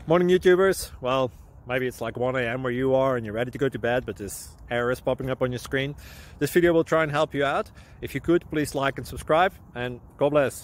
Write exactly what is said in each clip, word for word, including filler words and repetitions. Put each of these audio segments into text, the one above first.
Morning YouTubers. Well, maybe it's like one A M where you are and you're ready to go to bed, but this error is popping up on your screen. This video will try and help you out. If you could, please like and subscribe, and God bless.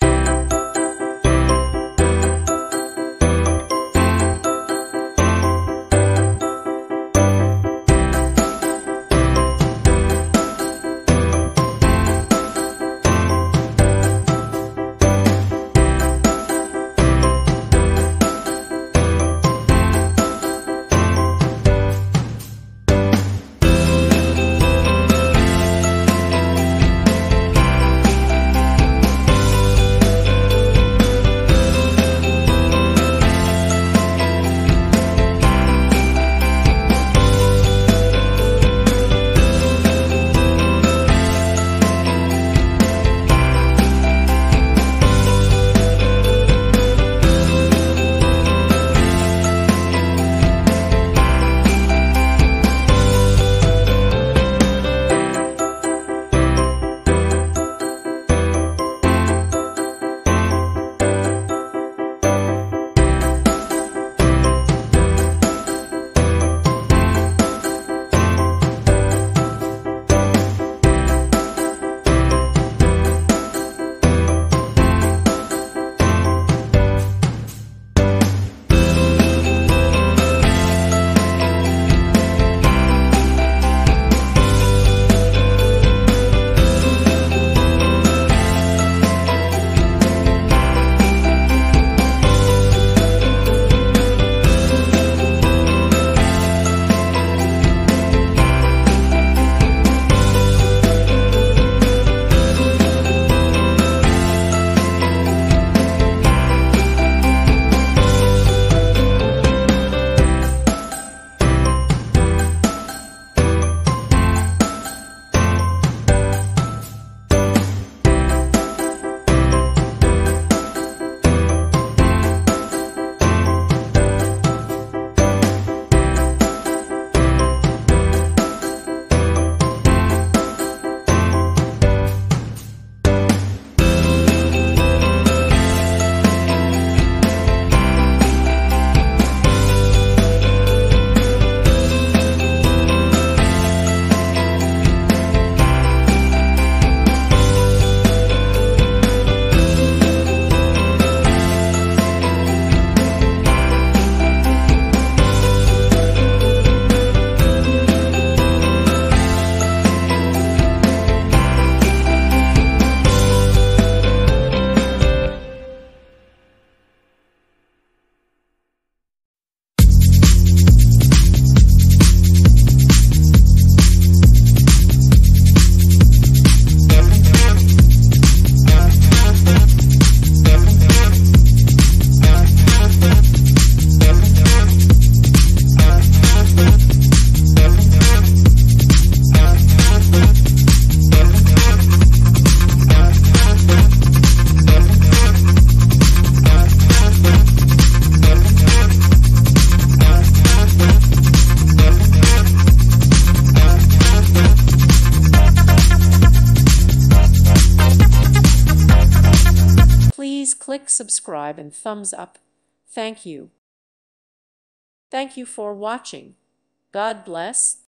Please click subscribe and thumbs up. Thank you. Thank you for watching. God bless.